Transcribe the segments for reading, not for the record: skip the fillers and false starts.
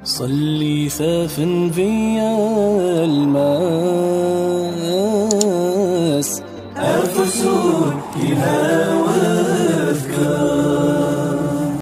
صلي سافن فيا الماس أرفسون بها وأذكار.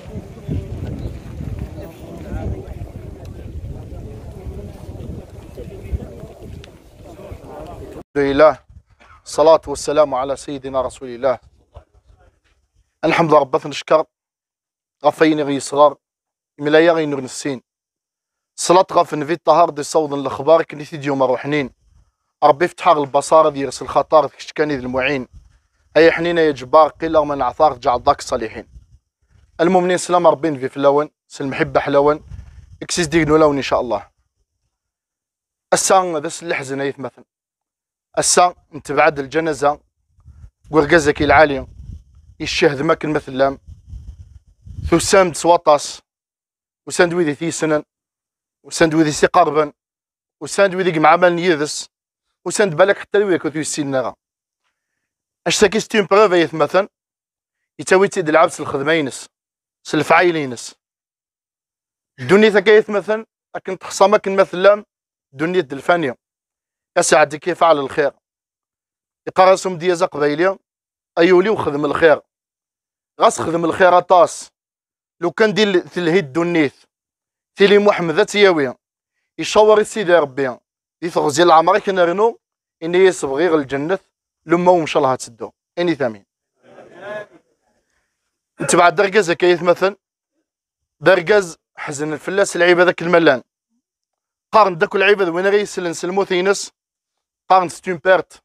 الحمد لله، الصلاة والسلام على سيدنا رسول الله. الحمد لله ربنا نشكر غفيني غي صغار ملايا غي نور نسين صلاة غفن في الطهار دي صوض الاخبار كنيتي ديوم روحنين ربي يفتح البصارة دي يرسل الخطار كشكاني المعين هيا حنينة يا جبار قيل من عثار جعل ضاك الصالحين. المؤمنين سلام ربي في فلون المحبة حلون اكسيس ديقنو لون ان شاء الله. السان ذس اللحزن يتمثل السان انت بعد الجنازة قرقزك العالي يشهد ماكن مثل لام ثسامد سواطاس وساند ويدي ثي سنن وساند ويدي سي قربا وساند ويدي مع مال يذس وساند بالك حتى لو يكون السنة اش ساكيس تيم بروفا يتمثل يتاوي تيد العبس الخدمينس سلفعايلينس الدنيا ثكا يتمثل لكن تخصامك مثل لام دنيا الفانية يسعد كيف على الخير يقرصهم ديازا قبيلية ايولي وخدم الخير غاس خدم الخير طاس لو كان دير تلهيد دونيث تيلي محمد تياوي يشاور السيدي ربي يثغزي العمر كنا رنو اني يصبغي غير الجنة لما ومشى الله تسدو اني ثامين. انت بعد درقاز كيف مثلا درقاز حزن الفلاس العيبه ذاك الملان قارن داك العيبه وين غيسل نسلمو ثينس قارن ستون بيرت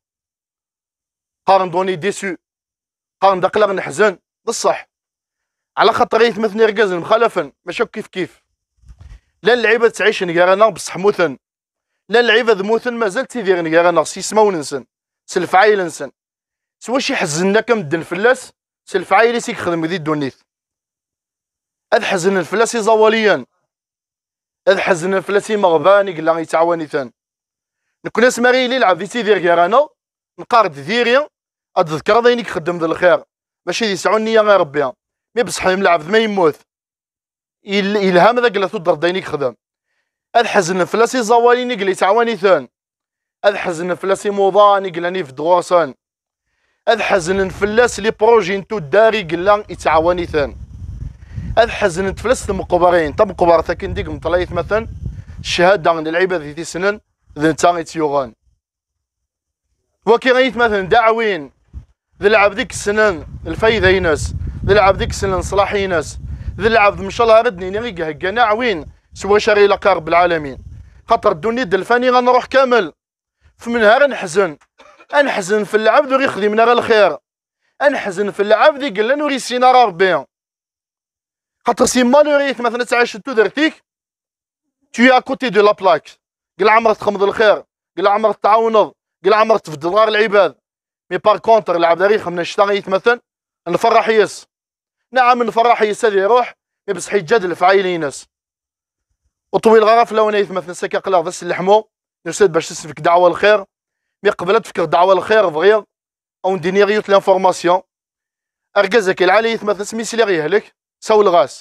قارن دوني ديسو قارن داك لا نحزن بصح على خاطر يتمثل رقاز مخالفا ماشي كيف لا اللعيبه تعيش نكارانا بصح موثن لا اللعيبه ذموثن مازال تيدير نكارانا سيسماو ننسن سلفعايل نسن سوا شي حزننا كمدن فلاس سلفعايل سيك خدم ذي الدونيث اذ حزن الفلاس زواليا اذ حزن الفلاس مغباني قلا يتعاوني ثان نكون اسماري لي لعب في تيدير كارانا نقارد ذيريا اتذكر ذينيك خدم ذا الخير ماشي يسعوني يا غير ربي مي بصح يملعب ما يموت الهام ذاك لا تضر دينيك خدم الحزن فلاسي زواليني قلي تعاوني ثان الحزن فلاسي موضاني قلاني في دغوصان الحزن فلاس لي بروجي نتو داري قلا يتعاوني ثان الحزن فلاس مقبرين طب مقبر ثاكن ديك مطليت مثلا الشهاده عند العباد في سنن ذا نتا يتيوغان وكي غيت مثلا دعوين ذي لعب ديك السنن الفايده يناس ذي لعب ديك السنن صلاحي يناس ذي لعب ما شاء الله ردني نغيق هكا عوين سوا شاري لك رب العالمين خاطر الدنيا دلفاني غنروح كامل فمنها غنحزن في العبد وغي يخدمنا غير الخير انحزن في العبد قال لنا وغي سينا ربي خاطر سيما لو ريت مثلا تعيش تو درتيك تو كوتي دو لا بلاك قال عمرك تخمض الخير قال عمرك تعاونض قال عمرك تفضل غير العباد مي بار كونتر العبد غير خمنا اشتغيت مثلا نفرح يس نعم نفرح يس هذا يروح بصح يتجادل في عايلين ناس وطويل غرف لو انا مثلا سكا قلا بس اللحمو نرسل باش تسفك دعوه الخير مي قبل تفكر دعوه الخير بغيض او نديني غيوت لانفورماسيون اركزك العالي مثلا سميسي لي غيهلك ساو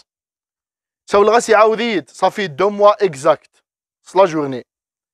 الغاس يعاود صافي دو موا اكزاكت سلا جورني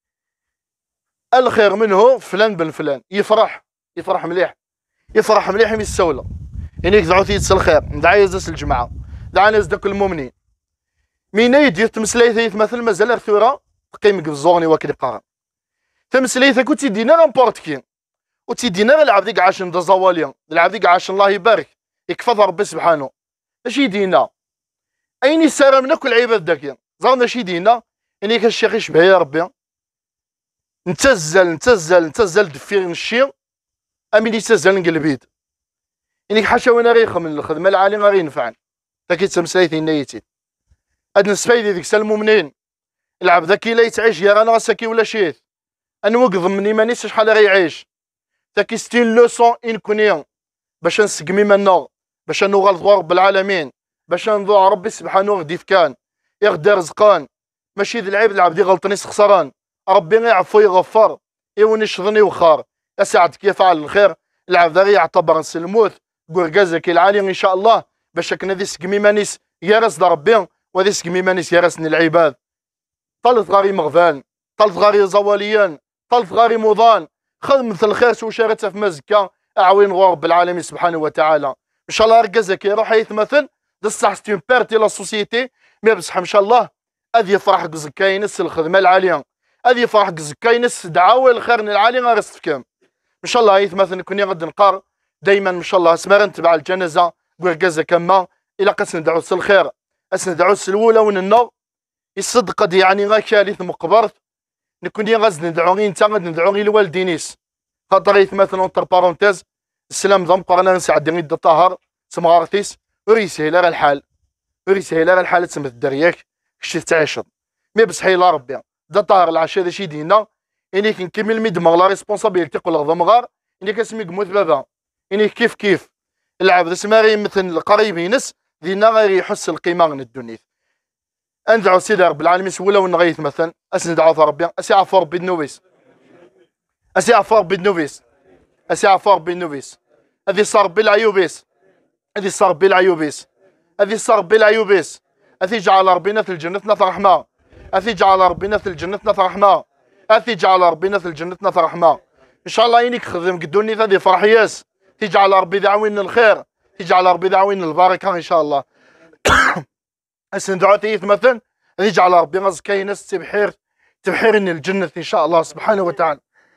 الخير منه فلان بن فلان يفرح مليح من السوله يعني يدعو ثيت الخير ندعي يزس الجماعه دعا ناس داك المؤمنين مين يدير تمسليث مثل مازال ارثوره قيمك الزورني وكل قارن تمسليث كنت دينا رامبورت كي وتيدينا العبد ديك عاشن دا زواليا العبد ديك عاشن الله يبارك يكفى ربي سبحانه اش يدينا اين يسار من كل عباد داك زعما اش يدينا اني كالشيخ يشبه يا ربي نتزل دفير الشي امين يتزل نقلبيد انك حاشا وانا غير من الخدمه العاليه غير ينفعن تاكي تمسايثي نيتي هاد نسفايدي ديك المؤمنين العبد ذاك لا يتعيش يا انا ساكي ولا شيث انوقظ مني مانيش شحال غيعيش تاكي ستين لوسون ان كونيون باش نسقمي منا باش نغلط رب العالمين باش نضوع ربي سبحانه غدي كان يغدى رزقان ماشي ذي العيب العبد يغلطني خسران ربي يعفو يغفر يونشضني وخار اسعد كيف على الخير العبد غير يعتبر نسلموث قرقازك العالي ان شاء الله باش كنا ذي سقمي مانيس يا راس ربي وهذا سقمي مانيس يا راسني العباد طلت غاري مغفان، طلت غاري زواليان، طلت غاري موضان، خذ مثل الخير سو شارتها في مزكا اعوين غور رب العالمين سبحانه وتعالى. ان شاء الله ركزك يروح يتمثل بصح ستون بيرتي لا سوسيتي، مي بصح ان شاء الله هذه يفرح زكا ينس الخدمه العاليه، هذه يفرح زكا ينس دعاوى الخير العالي غيستفكم. ان شاء الله يتمثل كوني غد نقار دائما ان شاء الله سمار نتبع الجنازه وركزه كما الى قاس ندعو الخير اسندعو الاولى وين النار يصدق دي يعني غا كالث مقبرت نكوني غاز ندعو غي انت غاد ندعو غي الوالدينيس خاطر يتمثل اونتر بارونتيز السلام ضم قرنا نسعد غيد الطهر سمغارتيس وريسهل غير الحال وريسهل غير الحال تسمى الدرياك كشي تعيشض مي بصح لا ربي دا طاهر العشاء ذا شي دينا اني كنكمل ميدمغ لا ريسبونسابيلتي قول غضمغار اني كنسمي قموت بابا اني كيف كيف العبد اسمها غير مثل القريبينس دينا غير يحس القيمه من الدنيا. اندعو سيدي رب العالمين سولا ونغيث مثلا اسندعو في ربي اسي عفو ربي النوبيس اسي عفو ربي النوبيس اسي عفو ربي النوبيس هذه صار بالعيوبيس هذه صار بالعيوبيس هذه صار بالعيوبيس هذه جعل ربنا في الجنة في رحمة هذه جعل ربنا في الجنة في رحمة هذه جعل ربنا في الجنة في رحمة ان شاء الله ينك خدم قدوني هذه فرحياس تجعل ربي دعوين الخير تجعل ربي دعوين البركة ان شاء الله. اسندعو تيث مثلا يجعل ربي غز كاينس تبحير ان الجنة ان شاء الله سبحانه وتعالى.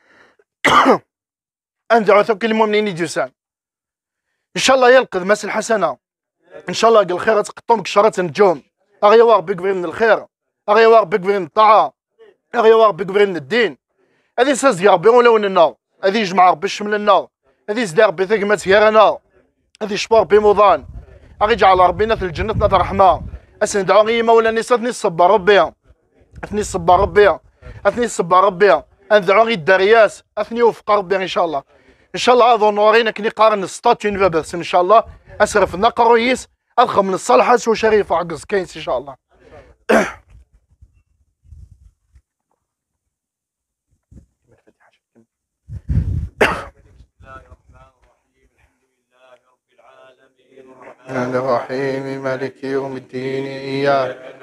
اندعو كل المؤمنين يجوسان ان شاء الله يلقى مس الحسنه ان شاء الله قال الخير تقطم كشرات النجوم اغيوار بكبرين الخير اغيوار بكبرين الطاعه اغيوار بكبرين الدين هذه ساز يا ربي ولو النار هذه يجمع ربي الشمل النار هذه زدار ربي ثقمت هيرنا هذه شبور بموضان اغي جعل ربنا في الجنه نظر رحمه اسندعو غي مولانا اثني الصبر ربي اثني الصبر ربي اثني الصبر ربي اندعو غي الدرياس اثني وفق ربي ان شاء الله ان شاء الله هذا نورينا كني قارن ستاتين بابس ان شاء الله اسرف نقرويس اضخم من الصالحه سو شريف عقز كاينس ان شاء الله. الرحمن الرحيم مالك يوم الدين إياك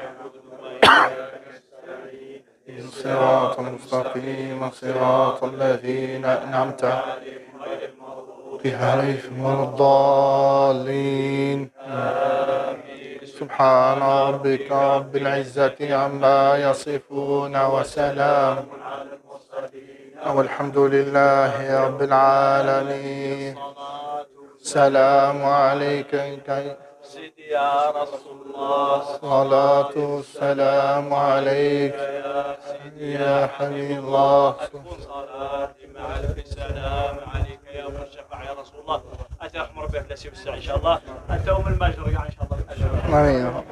الصراط المستقيم صراط الذين أنعمت عليهم ولا الضالين سبحان ربك رب العزة عما يصفون وسلام والحمد لله رب العالمين. السلام عليك سيدي يا رسول الله الصلاة والسلام عليك يا حبيب الله صلاتي مع الف سلام عليك يا ابو الشفاعة يا رسول الله. اتى رحم ربي في الساعه ان شاء الله انت ام المجر ان شاء الله. آمين.